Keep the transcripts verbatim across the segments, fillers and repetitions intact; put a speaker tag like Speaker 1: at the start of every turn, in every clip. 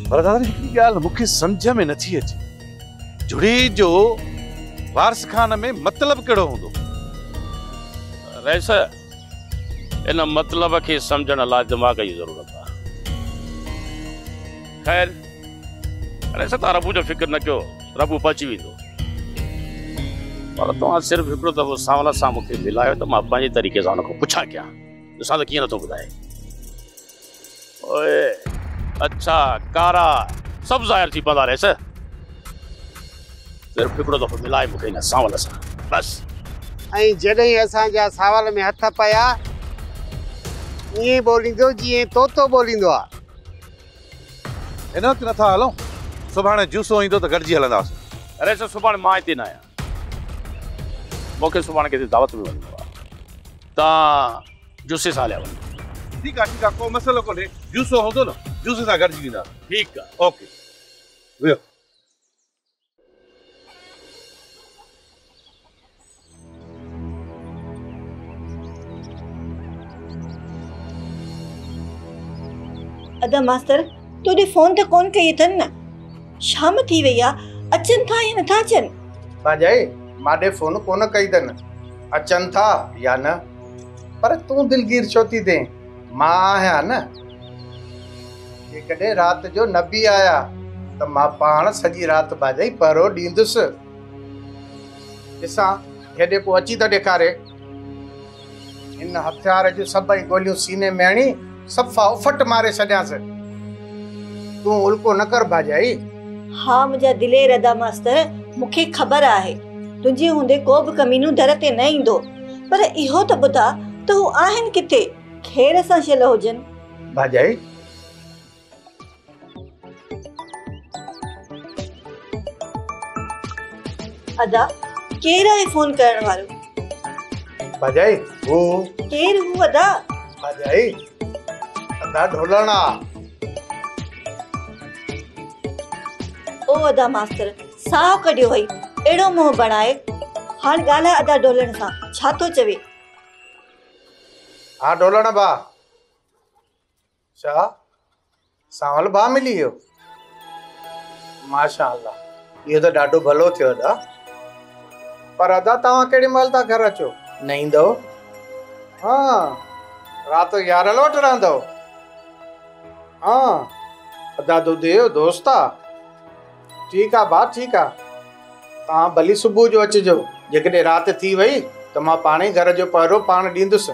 Speaker 1: पर दादा हिकिड़ी ॻाल्हि मूंखे सम्झ में नथी अचे, जुड़ी जो वारस खान में मतलब कहिड़ो हूंदो?
Speaker 2: रईस, इन मतलब खे सम्झण लाइ दिमाग़ जी ज़रूरत आहे। खैर, रईस तव्हां रबू जो फिक्र न कयो, रबू पची वेंदो। पर तव्हां सिर्फ़ हिकिड़ो दफ़ो सांवल सां मूंखे मिलायो त मां पंहिंजे तरीक़े सां हुनखां पुछां कयां, ॾिसां त कीअं नथो ॿुधाए। ओए अच्छा कारा सब ज़ाहिर थी पवंदा रईस, सिर्फ़ हिकिड़ो दफ़ो मिलाए मूंखे हिन सांवल सां बस।
Speaker 3: ऐं जॾहिं असांजा सावल में हथ पया ईअं बोलींदो जीअं तोतो बोलींदो आहे।
Speaker 1: हिन वक़्तु नथा हलूं, सुभाणे जूसो ईंदो त गॾिजी हलंदासीं।
Speaker 2: अरे सर सुभाणे मां हिते न आहियां, मूंखे सुभाणे किथे दावत में वञिणो आहे, तव्हां जूसे सां हलिया वञो।
Speaker 1: ठीकु आहे ठीकु आहे, को मसइलो कोन्हे, जूसो हूंदो न जूसे सां गॾिजी वेंदा।
Speaker 2: ठीकु आहे,
Speaker 1: ओके वियो।
Speaker 4: अदा मास्तर तोॾे फोन त कोन कई अथनि न, शाम थी वई आहे, अचनि था या नथा अचनि?
Speaker 3: भाॼाई माॾे फोन कोन कई अथनि, अचनि था या न, पर तूं दिलगीर छो थी थिए? मां आहियां न। जेकॾहिं राति जो न बि आया त मां पाण सॼी राति भाॼाई पहरो ॾींदुसि। ॾिसां हेॾे को अची त ॾेखारे। हिन हथियार जूं सभई गोलियूं सीने में हणी सफ़ा उफट मारे छॾियांसि। तूं उल्को न कर भाॼाई।
Speaker 4: हा मुंहिंजा दिलेर अदा मास्तर, मूंखे ख़बर आहे तुंहिंजे हूंदे को बि कमीनू दर ते न ईंदो, पर इहो त ॿुधा त हू आहिनि किथे, ख़ैर सां शियल हुजनि।
Speaker 3: भाॼाई
Speaker 4: अदा केरु आहे फोन करण वारो?
Speaker 3: भाॼाई हू
Speaker 4: केरु हू अदा?
Speaker 3: भाॼाई अदा ढोलणा।
Speaker 4: ओ अदा मास्तर साहु कढियो वई, अहिड़ो मुंहुं बणाए। हाणे ॻाल्हाए अदा ढोलण सां, छा थो चवे?
Speaker 3: हा ढोलण भा, छा सांवल भा मिली वियो? माशा अल्लाह, इहो त ॾाढो भलो थियो अदा। पर अदा तव्हां केॾी महिल था घर अचो? न ईंदव? हा राति यारहं वटि रहंदव? हा अदा दूधे जो दोस्त आहे। ठीकु आहे भाउ ठीकु आहे, तव्हां भली सुबुह जो अचिजो। जेकॾहिं राति थी वई त मां पाण ई घर जो पहिरो पाण ॾींदुसि।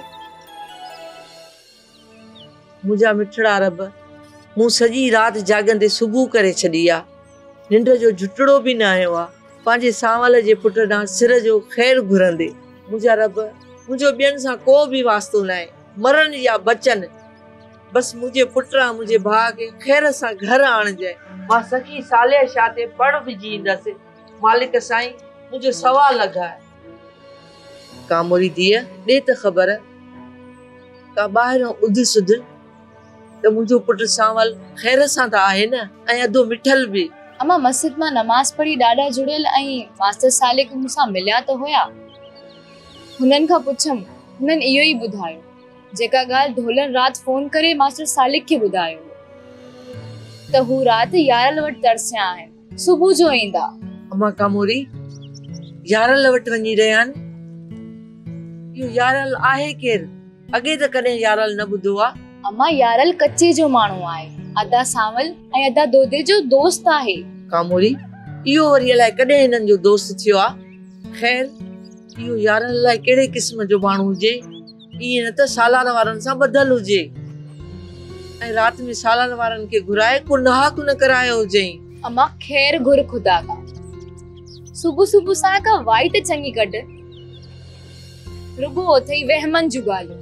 Speaker 5: मुंहिंजा मिठड़ा रब, मूं सॼी राति जागंदे सुबुह करे छॾी आहे, निंड जो झुटड़ो बि न आयो आहे। पंहिंजे सांवल जे पुट ॾांहुं सिर जो ख़ैरु घुरंदे, मुंहिंजा रब मुंहिंजो ॿियनि सां को बि वास्तो न आहे, मरनि या बचनि, बसि मुंहिंजे पुट मुंहिंजे भाउ खे ख़ैर सां घर आणजांइ। मां सखी साले शाह ते पढ़ विझी ईंदसि। मालिक साईं मुंहिंजो सवाल लॻाए। कामोरी धीअ ॾे त ख़बर, का ॿाहिरों उध सुध त मुंहिंजो पुटु सांवल ख़ैर सां त आहे न, ऐं अधो मिठल बि।
Speaker 6: अम्मा मस्जिद मां नमाज़ पढ़ी ॾाढा जुड़ियल ऐं मास्टर सालिक मूंसां मिलिया त हुया। हुननि खां पुछम, हुननि इहो ई ॿुधायो जेका ॻाल्हि ढोलन राति फोन करे मास्टर सालिक खे ॿुधायो त हू राति यारल वटि तरसिया आहिनि, सुबुह जो ईंदा।
Speaker 5: अम्मा कामोरी यारल वटि वञी रहिया आहिनि? इहो यारल आहे केरु? अॻे त कॾहिं यारल न ॿुधो आहे।
Speaker 6: अम्मा यारल कच्चे जो माण्हू आहे, अदा सांवल ऐं अदा दोदे जो दोस्त आहे।
Speaker 5: कामोरी इहो वरी अलाए कॾहिं हिननि जो दोस्त थियो आहे। ख़ैर इहो यारल लाइ कहिड़े क़िस्म जो माण्हू हुजे, ईअं न त सालार वारनि सां ॿधल हुजे ऐं राति में सालार वारनि खे घुराए को नहाक न करायो हुजई।
Speaker 6: अम्मा ख़ैर घुर खुदा का, सुबुह सुबुह सां का वाई त चङी कढ, रुगो अथई वहमन जूं ॻाल्हियूं।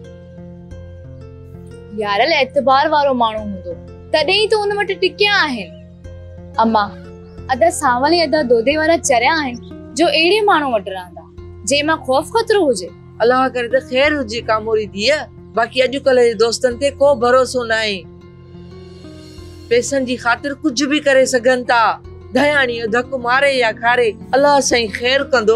Speaker 6: यारल एतबार वारो माण्हू हूंदो तॾहिं त उन वटि टिकिया आहिनि। अम्मा अदा सांवल ऐं अदा दोदे वारा चरिया आहिनि जो अहिड़े माण्हू वटि रहंदा जंहिं मां ख़ौफ़ ख़तरो हुजे।
Speaker 5: अलाह करे त ख़ैर हुजे कामोरी धीअ, बाक़ी अॼुकल्ह जे दोस्तनि ते को भरोसो न आहे। पैसनि जी ख़ातिर कुझु बि करे सघनि था, दयाणी धक मारे या खारे, अलाह साईं ख़ैर कंदो।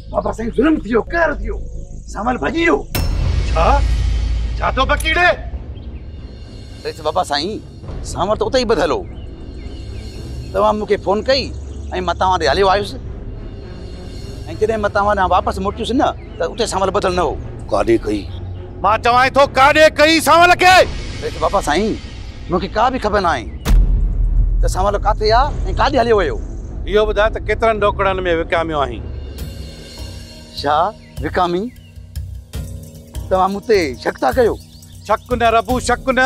Speaker 7: बाबा साईं ज़ुल्म थियो, कहर थियो, सामल भॼी वियो।
Speaker 1: छा छा तो बकीड़े?
Speaker 7: ॾिस बाबा साईं, सामल त उते ई ॿधल हो। तव्हां मूंखे फोन कई ऐं मां तव्हां ॾे हलियो आयुसि, ऐं जॾहिं मां तव्हां ॾांहुं वापसि मोटियुसि न त उते सामल ॿधल न हो।
Speaker 1: काॾे कई? मां चवां थो काॾे कई सामल खे?
Speaker 7: ॾिस बाबा साईं, मूंखे का बि ख़बर न आहे त सामल काथे आहे ऐं काॾे हलियो वियो।
Speaker 1: इहो ॿुधाए त केतिरनि ॾोकड़नि में विकामियो आहीं?
Speaker 7: छा विकामी? तव्हां मूं ते शक था कयो?
Speaker 1: शक न रबू, शक न।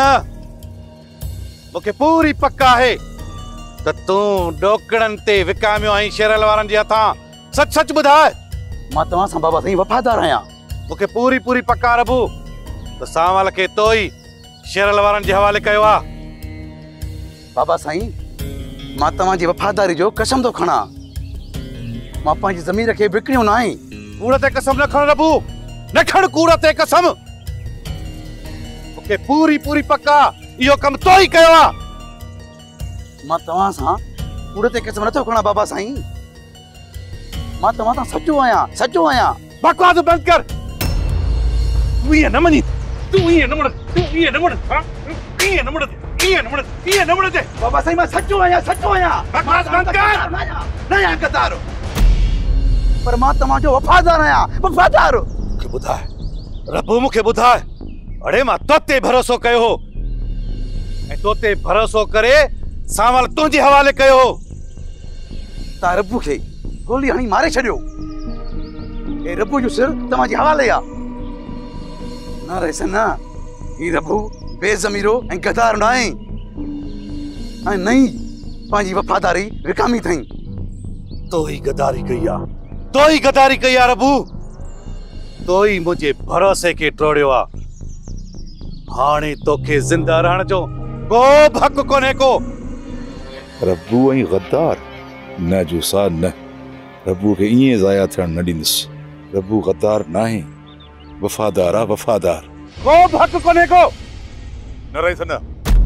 Speaker 1: मूंखे पूरी पक आहे त तूं ॾोकड़नि ते विकामियो आहीं शेरल वारनि जे हथां। सच सच ॿुधाए।
Speaker 7: मां तव्हां सां बाबा साईं वफ़ादार आहियां।
Speaker 1: मूंखे पूरी पूरी पक आहे रबू त सामल खे तो ई शेरल वारनि जे हवाले कयो आहे।
Speaker 7: बाबा साईं, मां तव्हांजी वफ़ादारी जो कसम थो खणा। मां पंहिंजी ज़मीर खे विकिणियो न आहे।
Speaker 1: कूड़ ते कसम न खण रबू, न खण कूड़ ते कसम। मूंखे पूरी पूरी पक आहे इहो कमु तो ई कयो आहे।
Speaker 7: मां तव्हां सां कूड़ ते कसम नथो खणा बाबा साईं। मां तव्हां सां सचो आहियां, सचो आहियां।
Speaker 1: बकवास बंदि कर। तूं ईअं न मञी, तूं ईअं न मुड़, तूं ईअं न मुड़, ईअं न मुड़, ईअं न मुड़, ईअं न मुड़।
Speaker 7: बाबा साईं, मां सचो आहियां, सचो आहियां।
Speaker 1: बकवास बंदि कर।
Speaker 7: न आहियां गद्दार, पर मां तव्हांजो वफ़ादार आहियां, वफ़ादार।
Speaker 1: मूंखे ॿुधाए रबू, मूंखे ॿुधाए। अड़े मां तो ते भरोसो कयो हो ऐं तो ते भरोसो करे सामल तुंहिंजे हवाले कयो हो।
Speaker 7: तव्हां रबू खे गोली हणी मारे छॾियो। हे रबू जो सिर तव्हांजे हवाले आहे। न रहे न, ही रबू बेज़मीरो ऐं गद्दार न आहे, ऐं न ई पंहिंजी वफ़ादारी विकामी अथई।
Speaker 1: तो ई गद्दारी कई आहे, तो ई गद्दारी कई आहे रबू। तो ई मुंहिंजे भरोसे खे टोड़ियो आहे। हाणे तोखे ज़िंदा रहण जो को हक़ कोन्हे को।
Speaker 8: रब्बू ऐं गद्दार न जूसा न। रब्बू खे ईअं ज़ाया थियण न ॾींदुसि। रब्बू गद्दार न आहे, वफ़ादार आहे, वफ़ादार।
Speaker 1: को हक़ कोन्हे को।
Speaker 8: न रहीस न,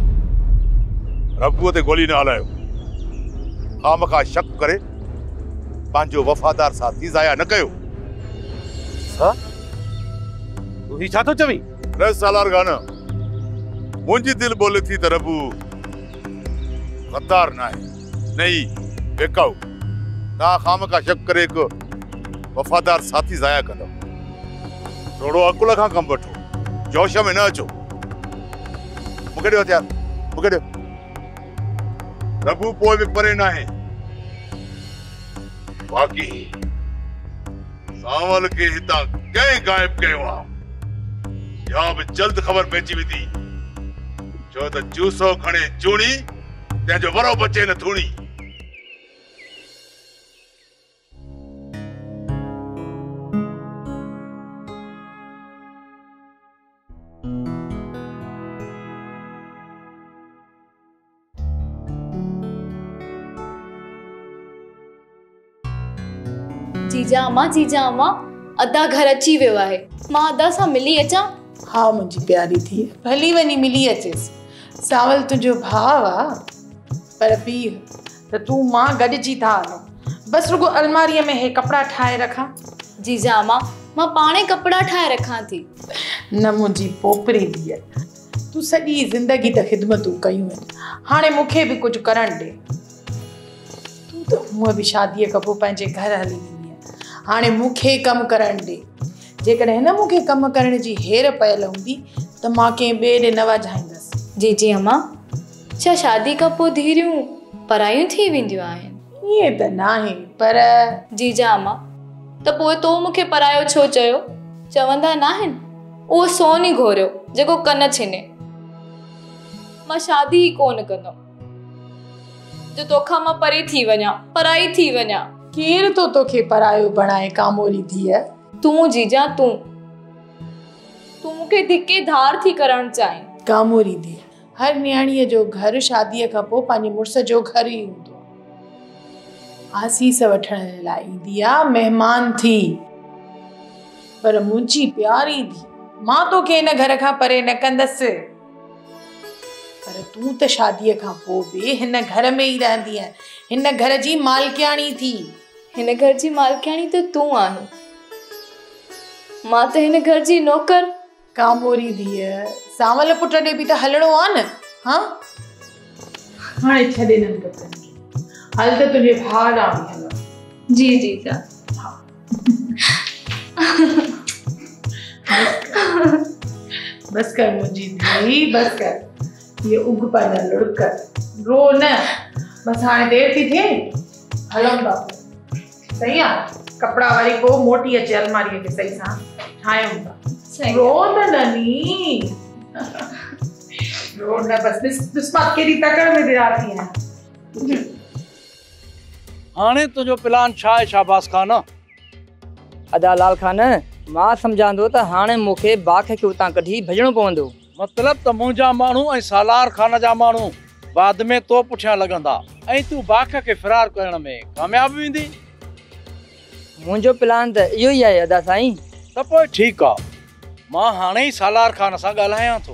Speaker 8: रब्बूअ ते गोली न हलायो। खामखा शक करे पंहिंजो वफ़ादार साथी ज़ाया न कयो।
Speaker 1: छा तूं ही छा थो चवीं?
Speaker 8: न सालार गाना, मुंहिंजी दिलि बोले थी त रब्बू गद्दार न आहे, नहीं बेकाऊ। तव्हां खामखा शक करे हिकु वफ़ादार साथी ज़ाया कंदो। थोरो अकुल खां कमु वठो, जोश में न अचो। मूंखे ॾियो हथियार, मूंखे ॾियो। रब्बू पोइ बि परे न आहे। बाक़ी सावल खे हितां कंहिं गायब कयो आहे या बि जल्द ख़बर पइजी वेंदी, छो त जूसो खणे चूणी तंहिंजो वरो बचे न थूणी।
Speaker 6: जीजा अम्मा, जीजा अम्मा, अदा घर अची वियो आहे। मां अदा सां मिली अचां?
Speaker 9: हा मुंहिंजी प्यारी थी, भली वञी मिली अचेसि। सावल तुंहिंजो भाउ आहे, पर पीउ त तूं मां गॾिजी था हलूं। बसि रुगो अलमारीअ में हे कपिड़ा ठाहे रखां।
Speaker 6: जीजा अम्मा, मां पाणे कपिड़ा ठाहे रखां थी।
Speaker 9: न मुंहिंजी पोपरी धीअ, तूं सॼी ज़िंदगी त ख़िदमतूं कयूं आहिनि, हाणे मूंखे बि कुझु करणु ॾे। तूं त हूअं बि शादीअ खां पोइ पंहिंजे घर हली वेंदी, हाणे मूंखे कमु करणु ॾे। जेकॾहिं न मूंखे कमु करण जी हेर पयल हूंदी त मां कंहिं ॿिए ॾे न वॼाईंदसि।
Speaker 6: जी जी अम्मा, छा शादी खां पोइ धीरियूं परायूं थी वेंदियूं आहिनि?
Speaker 9: ईअं त न आहे, पर
Speaker 6: जीजा अम्मा, त पोइ तो मूंखे परायो छो चयो? चवंदा न आहिनि, उहो सोन ई घोरियो जेको कन छिने। मां शादी ई कोन कंदमि जो तोखां मां परे थी वञा, पराई थी वञा।
Speaker 9: केरु तो तोखे परायो बणाए कामोली धीअ?
Speaker 6: तूं जीजा, तूं तूं मूंखे धिके धार थी करणु चाहीं।
Speaker 9: कामोली धीअ, हर न्याणीअ जो घर शादीअ खां पोइ पंहिंजे मुड़ुस जो घर ई हूंदो आहे। आसीस वठण लाइ ईंदी आहे, महिमान थी। पर मुंहिंजी प्यारी धीअ, मां तोखे हिन घर खां परे न कंदसि। पर तूं त शादीअ खां पोइ बि हिन घर में ई रहंदी आहे, हिन घर जी मालकियाणी थी।
Speaker 6: हिन घर जी मालकियाणी त तूं आहीं। मां त हिन घर जी नौकर।
Speaker 9: कामोरी धीअ सावल पुट ॾे बि त हलणो आहे न। हाँ हाणे छॾे नंढपण हल त तुंहिंजे भाउ ॾांहुं बि हलूं।
Speaker 6: जी जी जा।
Speaker 9: बस कर मुंहिंजी धीअ बस कर। ये उग पंहिंजा लुड़क रो न। बस हाणे देर थी थिए हलूं बाबू। सही आहे कपिड़ा वरी पोइ मोटी अचे अलमारीअ खे सही सां ठाहियूं था। रो त ननी रो न बस ॾिस ॾिस मां केॾी तकड़ में विरा थी आहियां।
Speaker 10: हाणे तुंहिंजो प्लान छा आहे शाबाश खान?
Speaker 11: अदा लाल खान मां सम्झांदो त हाणे मूंखे बाख खे उतां कढी भॼणो पवंदो।
Speaker 10: मतलब त मुंहिंजा माण्हू ऐं सालार खान जा माण्हू बाद में तो पुठियां लॻंदा ऐं तूं बाख खे फ़िरार करण में कामयाब वेंदी।
Speaker 11: मुंहिंजो प्लान त इहो ई आहे अदा साईं।
Speaker 10: त पोइ ठीकु आहे मां हाणे ई सालार खान सां ॻाल्हायां थो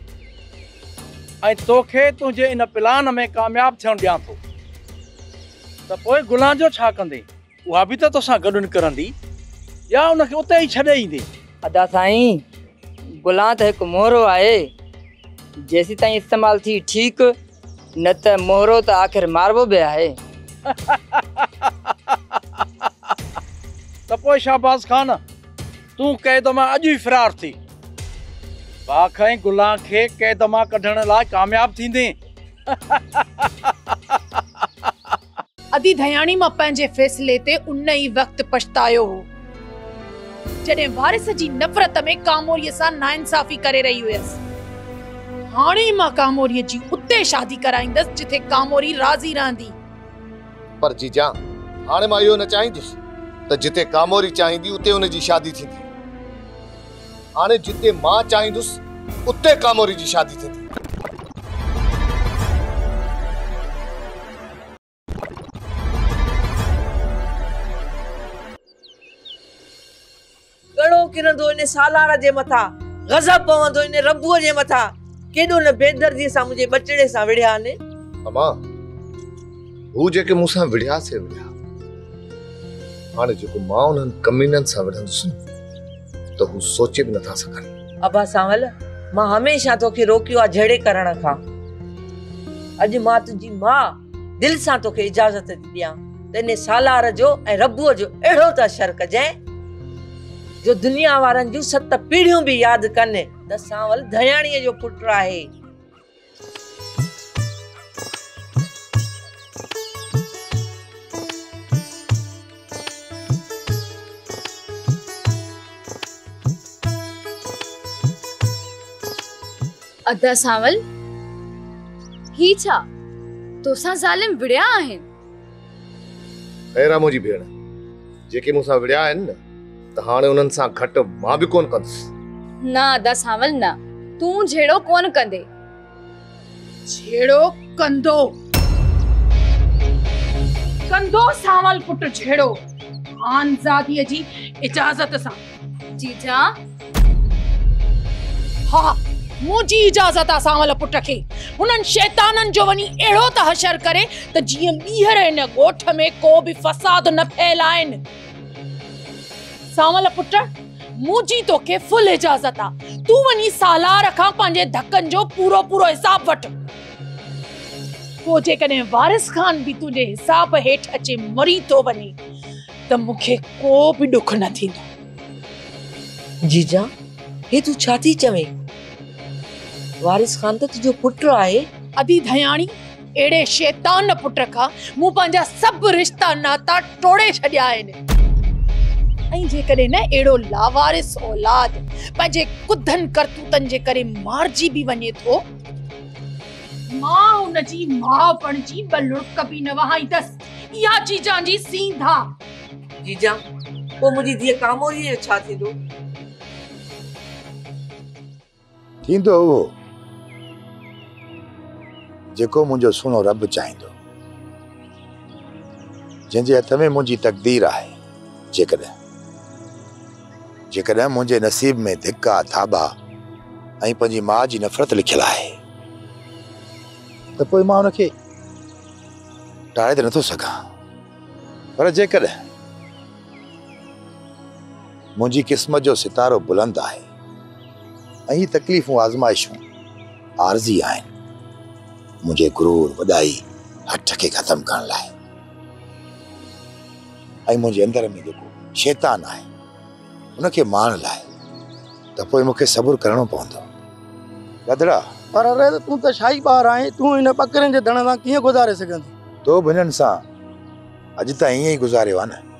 Speaker 10: ऐं तोखे तुंहिंजे इन प्लान में कामयाब थियण ॾियां थो। त पोइ गुलां जो छा कंदे? उहा बि त तोसां गॾु निकिरंदी या उनखे उते ई छॾे ईंदे?
Speaker 11: अदा साईं गुलां त हिकु मोहरो आहे जेसी ताईं इस्तेमाल थी ठीकु न त मोहरो त आख़िर मारबो बि आहे।
Speaker 10: त पोइ शाबाश खान तूं कैद मां अॼु ई फ़िरार थी बाख ऐं गुलां खे कैद मां कढण लाइ कामयाब थींदे।
Speaker 9: अदी दयाणी मां पंहिंजे फ़ैसिले ते उन ई वक़्तु पछतायो हो जॾहिं वारिस जी नफ़रत में कामोरीअ सां नाइंसाफ़ी करे रही हुयसि। हाणे मां कामोरीअ जी उते शादी कराईंदसि जिथे कामोरी राज़ी रहंदी।
Speaker 12: पर जीजा हाणे मां इहो न चाहींदुसि त जिथे कामोरी चाहींदी उते उन जी शादी थींदी। हाणे जिथे मां चाहींदुसि उते कामोरी जी शादी थींदी।
Speaker 5: कड़ो किरंदो इन सालार जे मथा गज़ब पवंदो इन रबूअ जे मथा। केॾो न बेदर्दी सां मुंहिंजे बचड़े सां विढ़िया ने।
Speaker 12: अमा हू जेके मूंसां विढ़िया से विढ़िया हाणे जेको मां उन्हनि कमीननि सां विढ़ंदुसि त हू सोचे बि नथा सघनि।
Speaker 5: अबा सावल मां हमेशा तोखे रोकियो आहे झड़े करण खां। अॼु मां तुंहिंजी मां दिलि सां तोखे इजाज़त थी ॾियां त इन सालार जो ऐं रबूअ जो अहिड़ो त असरु कजांइ जो दुनिया वारनि जूं सत पीढ़ियूं बि यादि कनि त सावल दयाणीअ जो पुटु आहे।
Speaker 6: अदा सावल ही छा तोसां ज़ालिम विड़िया आहिनि?
Speaker 12: ख़ैर मुंहिंजी भेण जेके मूंसां विढ़िया आहिनि न त हाणे उन्हनि सां घटि मां बि कोन कंदुसि।
Speaker 6: न अदा सावल न तूं झेड़ो कोन कंदे।
Speaker 9: झेड़ो कंदो कंदो सावल पुट झेड़ो आनज़ादीअ जी इजाज़त सां।
Speaker 6: जीजा
Speaker 9: हा मुंहिंजी इजाज़त आहे सावल पुट खे हुननि शैताननि जो वञी अहिड़ो त हशर करे त जीअं ॿीहर हिन ॻोठ में को बि फ़साद न फैलाइनि। सावल पुट मुंहिंजी तोखे फुल इजाज़त आहे तूं वञी सालार खां पंहिंजे धकनि जो पूरो पूरो हिसाब वठ। पोइ जेकॾहिं वारिस खान बि तुंहिंजे हिसाब हेठि अचे मरी थो वञे त मूंखे को बि ॾुख न थींदो।
Speaker 5: जीजा हे तूं छा थी चवें? वारिस खान त तुंहिंजो पुटु आहे।
Speaker 9: अदी दयाणी अहिड़े शैतान पुट खां मूं पंहिंजा सभु रिश्ता नाता टोड़े छॾिया आहिनि ऐं जेकॾहिं न अहिड़ो लावारिस औलाद पंहिंजे कुधनि करतूतनि जे करे मारिजी बि वञे थो मां हुनजी माउ पणजी ॿ लुड़क बि न वहाईंदसि। इहा जीजा जी सीधा।
Speaker 5: जीजा पोइ मुंहिंजी धीअ कामोरीअ जो छा थींदो?
Speaker 13: थींदो उहो जेको मुंहिंजो सुहिणो रब चाहींदो जंहिंजे हथ में मुंहिंजी तक़दीर आहे। जेकॾहिं जेकॾहिं मुंहिंजे नसीब में धिका थाबा ऐं पंहिंजी माउ जी नफ़रत लिखियलु आहे त पोइ मां हुनखे टाळे त नथो सघां। पर जेकॾहिं मुंहिंजी क़िस्मत जो सितारो बुलंद आहे ऐं ही तकलीफ़ूं आज़माइशूं आरज़ी आहिनि मुंहिंजे गुरूर वॾाई हठ खे ख़तम करण लाइ ऐं मुंहिंजे अंदर में जेको शैतान आहे उनखे मारण लाइ त पोइ मूंखे सबुर करणो पवंदो गदड़ा
Speaker 10: पर अरे तूं त शाही ॿार आहीं तूं हिन ॿकरियुनि जे धण सां कीअं गुज़ारे सघंदी
Speaker 13: तो बि हिननि सां अॼु त ईअं ई गुज़ारियो आहे न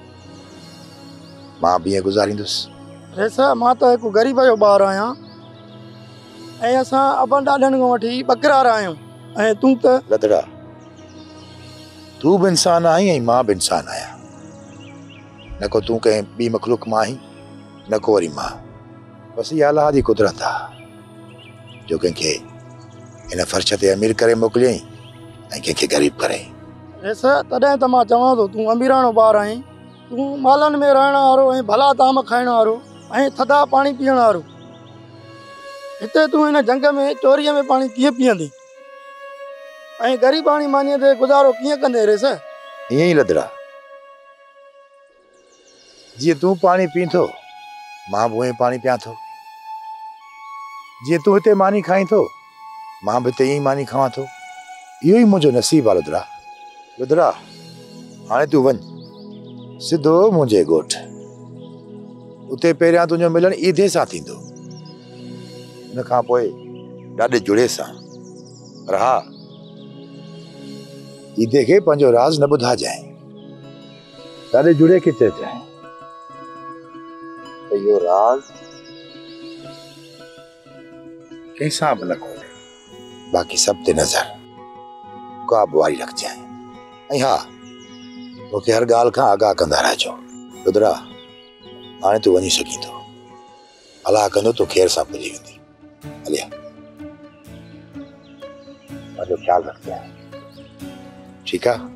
Speaker 13: मां बि ईअं गुज़ारींदुसि
Speaker 10: रेसा मां त हिकु ग़रीब जो ॿारु आहियां ऐं असां अबनि ॾाॾनि खां वठी ॿकरा रहिया आहियूं ऐं तूं त
Speaker 13: गदड़ा तूं बि इंसान आहीं ऐं मां बि इंसान आहियां न को तूं कंहिं ॿी मखलूक मां आहीं न को वरी मां बसि इहा अलाह जी कुदरत आहे जो कंहिंखे हिन फर्श ते अमीर करे मोकिलियईं ऐं कंहिंखे ग़रीब करे
Speaker 10: रेसा तॾहिं त मां चवां थो तूं अमीराणो ॿारु आहीं तूं मालनि में रहण वारो ऐं भला ताम खाइण वारो ऐं थधा पाणी पीअण वारो हिते तूं हिन जंग में चोरीअ में पाणी कीअं पीअंदी ऐं ग़रीबाणी मानीअ ते गुज़ारो कीअं कंदे रेस
Speaker 13: ईअं ई लदड़ा जीअं तूं पाणी पीअं थो मां बि उहे पाणी पियां थो जीअं तूं हिते मानी खाईं थो मां बि हिते ईअं ई मानी खावां थो इहो ई मुंहिंजो नसीबु आहे लुदड़ा लुदड़ा हाणे तूं वञ सिधो मुंहिंजे ॻोठ उते पहिरियां तुंहिंजो मिलणु ईदे सां थींदो उन खां पोइ ॾाढे जुड़े सां पर हा ईदे खे पंहिंजो राज़ न ॿुधाइजांइ ॾाढे जुड़े खे चइजांइ त इहो राज़ कंहिंसां बि न खोले बाक़ी सभु ते नज़र क़ाब वारी रखजांइ ऐं हा मूंखे हर ॻाल्हि खां आगाह कंदा रहिजो लुदड़ा हाणे तूं वञी सघीं थो अलाह कंदो तूं ख़ैर सां पुॼी वेंदी हलिया पंहिंजो ख़्यालु रखजांइ ठीकु आहे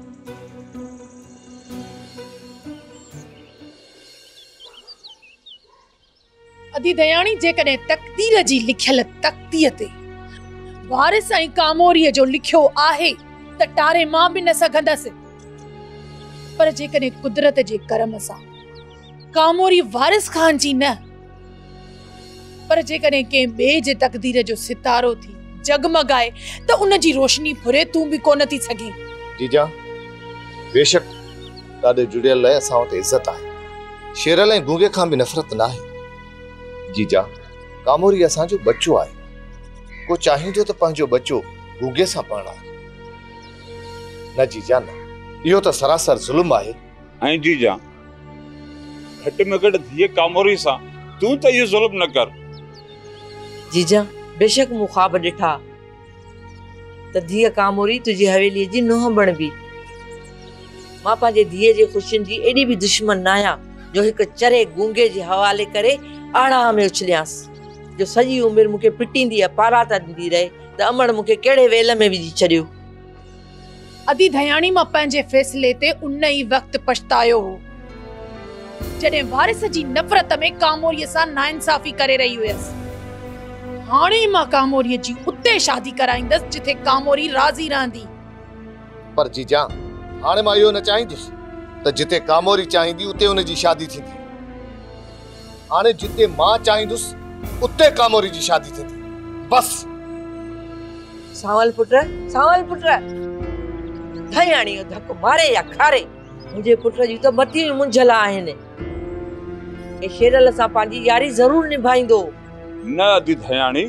Speaker 9: अदी दयाणी जेकॾहिं तक़दीर जी लिखियल तख़तीअ ते वारिस ऐं कामोरीअ जो लिखियो आहे त टारे मां बि न सघंदसि पर जेकॾहिं कुदरत जे करम सां कामोरी वारिस खान जी न पर जेकॾहिं कंहिं ॿिए जे तक़दीर जो सितारो थी जगमगाए त उन जी रोशनी फुरे तूं बि कोन थी सघीं
Speaker 12: जीजा बेशक ॾाढे जुड़ियल लाइ असां वटि इज़त आहे शेरल ऐं गूंगे खां बि नफ़रत न आहे जीजा कामोरी असांजो बच्चो आहे को चाहींदो त पंहिंजो बच्चो गूंगे सां परणाए न जीजा न इहो त सरासर ज़ुल्म आहे
Speaker 14: ऐं जीजा घट में घटि धीअ कामोरी सां तूं त इहो ज़ुल्म न कर
Speaker 5: जीजा बेशक मूं ख्वाब ॾिठा त धीअ कामोरी तुंहिंजी हवेलीअ जी नुंहुं बणबी मां पंहिंजे धीअ जे ख़ुशियुनि जी एॾी बि दुश्मन न आहियां जो हिकु चरे गूंगे जे हवाले करे आड़ा में उछलियांसि जो सॼी उमिरि मूंखे पिटींदी आहे पाराता ॾींदी रहे त अमड़ मूंखे कहिड़े वेल में विझी छॾियो
Speaker 9: अदी दयाणी मां पंहिंजे फ़ैसिले ते उन ई वक़्तु पछतायो हो जॾहिं वारिस जी नफ़रत में कामोरीअ सां नाइंसाफ़ी करे रही हुयसि हाणे मां कामोरीअ जी उते शादी कराईंदसि जिथे कामोरी राज़ी रहंदी
Speaker 12: पर जीजा हाणे मां इहो न चाहींदुसि त जिते कामोरी चाहींदी उते उन जी शादी थींदी हाणे जिते मां चाहींदुसि उते कामोरी जी शादी थींदी बस
Speaker 5: सावल पुट सावल पुट दयाणी जो धक मारे या खारे मुंहिंजे पुट जी त मथी मुंझल आहिनि ए शेरल सां पंहिंजी यारी ज़रूर निभाईंदो
Speaker 14: न अदी दयाणी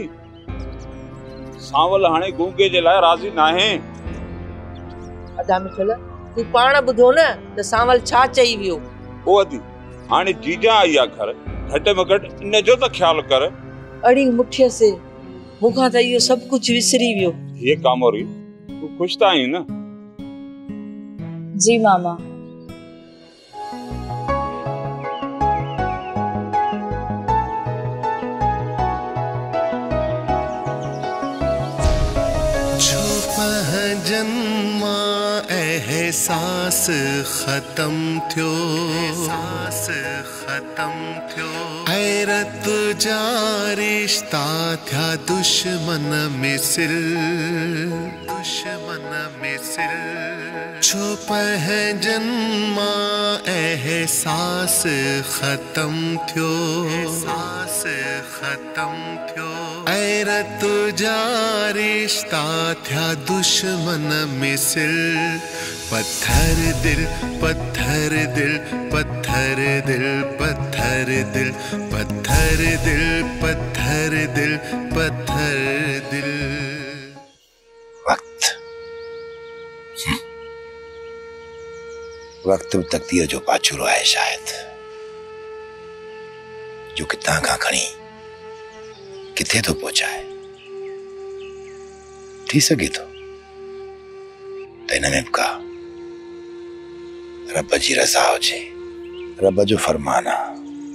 Speaker 14: सावल हाणे गूंगे जे लाइ राज़ी न आहे
Speaker 5: अदा मिठल तूं पाण ॿुधो न त सावल छा चई वियो
Speaker 14: ओ अदी हाणे जीजा आई आहे घर घट में घटि इन जो त ख्याल कर
Speaker 5: अड़ी मुठिय से मूंखां त इहो सभु कुझु विसरी वियो
Speaker 14: ये कामोरी तूं खुश त आहीं न
Speaker 6: जी मामा
Speaker 15: जन्मा एहसास खत्म थियो एहसास खत्म थियो हैरत जा रिश्ता थिया दुश्मन में सिर दुश्मन में सिर छुप है जन्मा एहसास खत्म थियो एहसास खत्म थियो गैरत जा रिश्ता थिया दुश्मन मिसल पत्थर दिल पत्थर दिल पत्थर दिल पत्थर दिल पत्थर दिल पत्थर दिल पत्थर दिल
Speaker 13: वक्त वक्त तकदीर जो पाछुरो आहे शायद जो कितां खां खणी किथे तो पहुचाए थी सके तो हिन में का रब जी रज़ा हुजे रब जो फरमान आ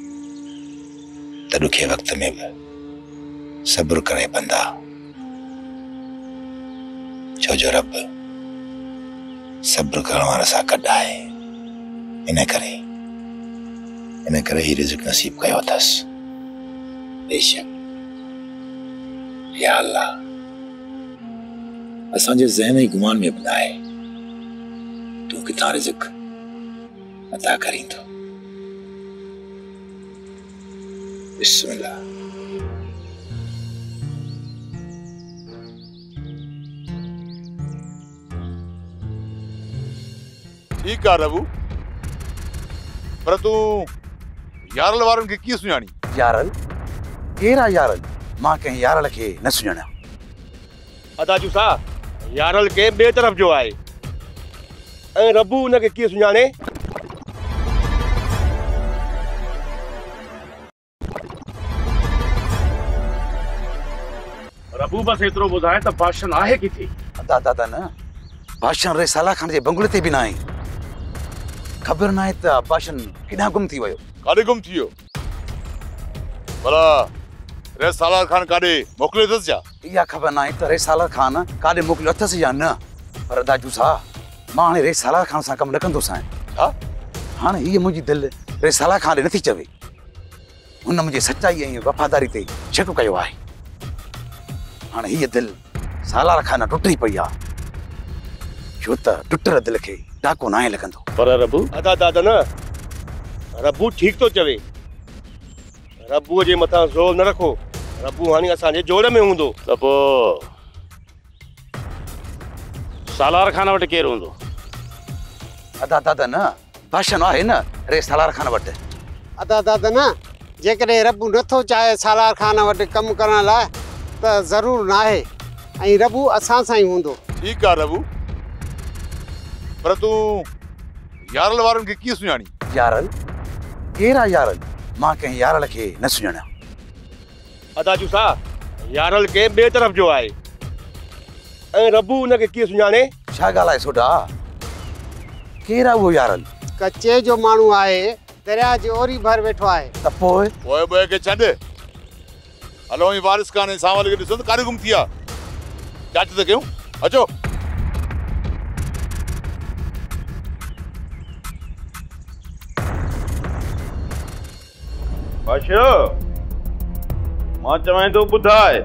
Speaker 13: त ॾुखे वक्त में भी सब्र करे बंदा छो जो रब सब्र करण वारा सां गॾु आहे इन करे इन करे ही रिज़्क़ नसीब कयो अथसि बेशक या अल्लाह असांजे ज़हन ई गुमान में ॿुधाए तूं किथां रिज़्क़ अता करींदो बिस्मिल्लाह
Speaker 8: ठीक है रबू पर तू यारल वारन के की सुञाणी
Speaker 7: यारल केरा यारल मां के यारल के न सुञाणा
Speaker 16: अदाजू सा यारल के बे तरफ जो आए ए रबू उन के की सुञाणे
Speaker 2: रबू बस एतरो बुधाए त भाषण आहे किथे
Speaker 7: दादा दादा न भाषण रे साला खान जे बंगले ते भी ना आहे खबर ना है त भाषण किना गुम थी वयो
Speaker 8: काडे गुम थियो भला रे साला खान काडे मोकले दस जा
Speaker 7: या खबर ना है त रे साला खान काडे मोकलियो अथस या न पर दाजू सा मां हाणे रे साला खान सा कम न कंदो सा
Speaker 8: हा
Speaker 7: हाणे ये मुजी दिल रे साला खान नथी चवे उन मुझे सच्चाई ऐं वफादारी ते शक कयो आहे हाणे ये दिल साला खान टुटी पई आ छो त टुटर दिल के डाको ना लगंदो
Speaker 16: पर रबू अदा दादा न रबू ठीक तो चवे रबू जे मथा जोर न रखो रबू हानी असा जे जोड़ में हुंदो
Speaker 2: त पो सालार खान वट केर हुंदो
Speaker 7: अदा दादा न भाषण आहे न रे सालार खान वट
Speaker 17: अदा दादा न जेकॾहिं रबू नथो चाहे सालार खान वटि कमु करण लाइ त ज़रूरु न आहे ऐं रबू असां सां ई हूंदो
Speaker 8: ठीक आहे रबू पर तू यारल वारन के की सुञाणी
Speaker 7: यारल केरा यारल मां के यारल के न सुञाणा
Speaker 16: अदाजू सा यारल के बे तरफ जो आए ए रबू उन के की सुञाणे
Speaker 7: छा ॻाल्हाए सोडा केरा वो यारल
Speaker 17: कच्चे जो माण्हू आहे दरिया जे ओरी भर वेठो आहे
Speaker 7: त पोइ
Speaker 8: पोइ बोए के छॾ हलो ही वारिस खान सावल के ॾिसो त काॾे गुम थिया जांच त कयूं अचो
Speaker 14: बादशाह मां चवां तो ॿुधाए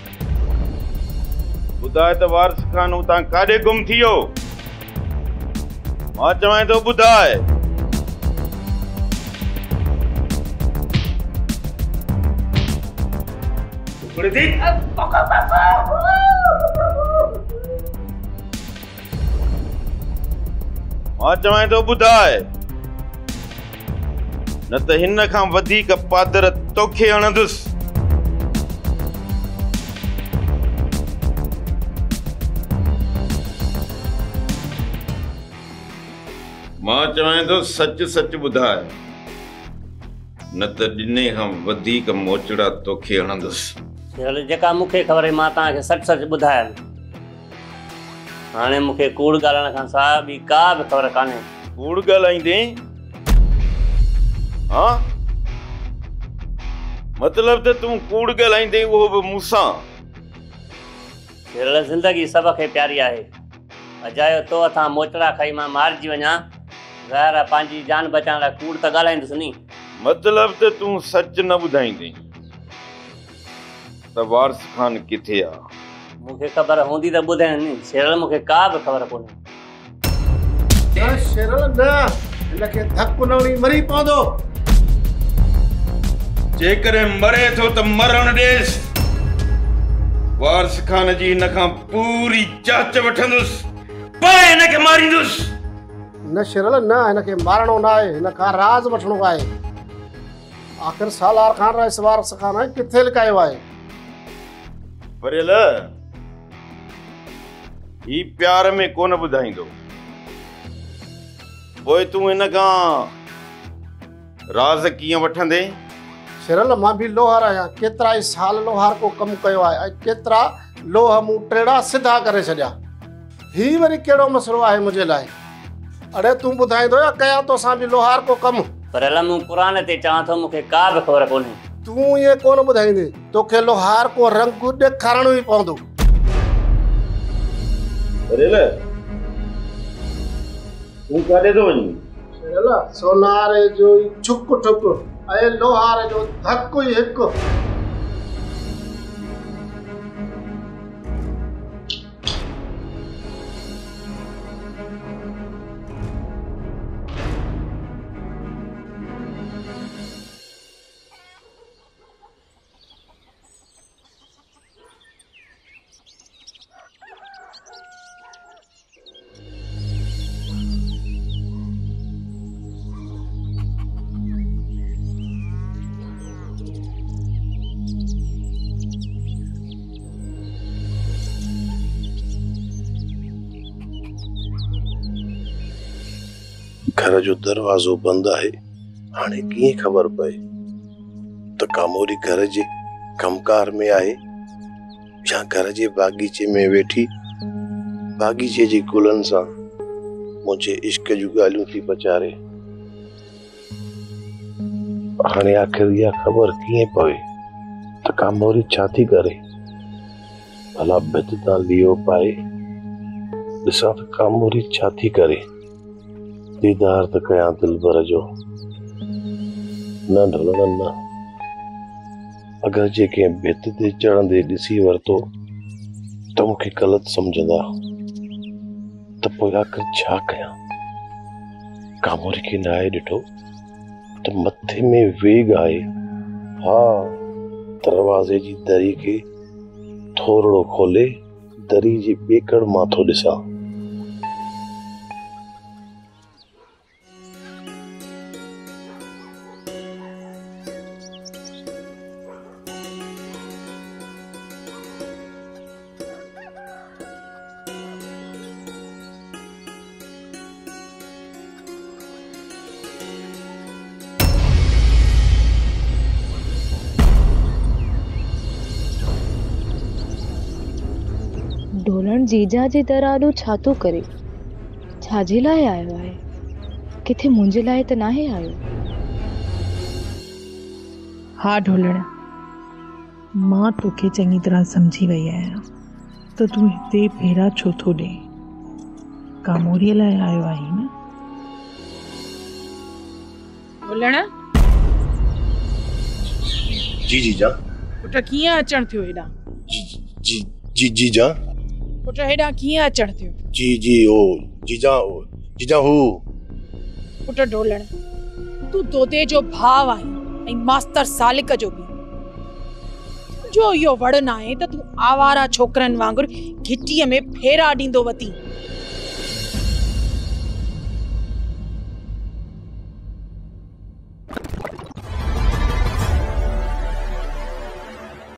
Speaker 14: ॿुधाए त वारिस खान उतां काॾे गुम थियो मां चवां तो ॿुधाए मां चवां तो ॿुधाए न त हिन खां वधीक पादर तोखे हणंदुसि मां चवां तो सच सच ॿुधाए न त ॾिने खां वधीक मोचड़ा तोखे हणंदुसि
Speaker 18: हल जेका मूंखे ख़बर आहे मां तव्हांखे सच सच ॿुधायां हाणे मूंखे कूड़ ॻाल्हाइण खां सवाइ ॿी का बि ख़बर कान्हे
Speaker 14: कूड़ ॻाल्हाईंदे हाँ मतलब त तूं कूड़ ॻाल्हाईंदे उहो बि मूंसां
Speaker 18: हिरल ज़िंदगी सभ खे प्यारी आहे अजायो तो अथां मोचड़ा खाई मां मारिजी वञा ज़ाहिर आहे पंहिंजी जान बचाइण लाइ कूड़ त ॻाल्हाईंदुसि नी
Speaker 14: मतलब त तूं सच न ॿुधाईंदे त वारिस खान किथे आ
Speaker 18: मूंखे ख़बर हूंदी त ॿुधाइनि नी शेरल मूंखे का बि ख़बर कोन्हे
Speaker 17: न शेरल न हिनखे धकु न हणी मरी पवंदो।
Speaker 14: जेकरे मरे थो त मरण ॾेस। वारिस खान जी हिन खां पूरी जांच वठंदुसि, पोइ हिनखे मारींदुसि।
Speaker 17: न शेरल न, हिनखे मारणो न आहे, हिन खां राज़ वठणो आहे। आख़िर सालार खान रहिस वारिस खान किथे लिकायो आहे?
Speaker 14: परेल ही प्यार में कोन ॿुधाईंदो, पोइ तूं हिन खां राज़ कीअं वठंदे?
Speaker 17: शेरल मां बि लोहार आहियां, केतिरा ई साल लोहार को कमु कयो आहे ऐं केतिरा लोह मूं टेड़ा सिधा करे छॾिया। ही वरी कहिड़ो मसइलो आहे मुंहिंजे लाइ? अड़े तूं ॿुधाईंदो या कयां तोसां बि लोहार को कमु?
Speaker 18: पर अला मूं क़ुरान ते चवां थो, मूंखे का बि ख़बर कोन्हे।
Speaker 17: तूं इएं कोन ॿुधाईंदे, तोखे लोहार को रंग ॾेखारणो ई पवंदो।
Speaker 14: परेल तूं काॾे थो वञीं?
Speaker 17: शेरल सोनारे जो ई छुक ठुक ऐं लोहार जो धकु ई हिकु।
Speaker 19: घर जो दरवाजो बंद है, हाणे कीअं ख़बर पए त कामोरी घर जे कमकार में आहे या घर जे बागीचे में वेठी बागीचे जे गुलनि सां मुझे इश्क जूं ॻाल्हियूं थी पचारे। हाणे आख़िर इहा ख़बर कीअं पवे त कामोरी छा थी करे? भला भित तां लियो पाए ॾिसां त कामोरी छा थी करे। दीदार त कयां दिलबर जो, न ढलण न। अगर जेके भित ते चढ़ंदे ॾिसी वरितो त मूंखे ग़लति सम्झंदा त पोइ आख़िर छा कयां? कामोरी खे न आहे ॾिठो त मथे में वेग आहे। हा, दरवाज़े जी दरी खे थोरो खोले दरी जी ॿेकड़ मां थो ॾिसां।
Speaker 6: ढोलण जीजा जे दर आॾो छा थो करे? छाजे लाइ आयो आहे? किथे मुंहिंजे लाइ त नाहे आयो?
Speaker 9: हा ढोलण, मां तोखे चङी तरह समझी वई आहियां त तूं हिते फेरा छो थो ॾे। कामोरीअ लाइ आयो आहीं न? ढोलण
Speaker 19: जी जी जा।
Speaker 9: पुट कीअं अचण थियो हेॾां?
Speaker 19: जी जी जी जा।
Speaker 9: पुट हेॾां कीअं अचण थियो?
Speaker 19: जी जी ओ जीजा ओ जीजा हू।
Speaker 9: पुट ढोलण, तूं दोते जो भाव आहीं ऐं मास्तर सालिक जो बि। जो इहो वड़ न आहे त तूं आवारा छोकरनि वांगुरु घिटीअ में फेरा ॾींदो वती।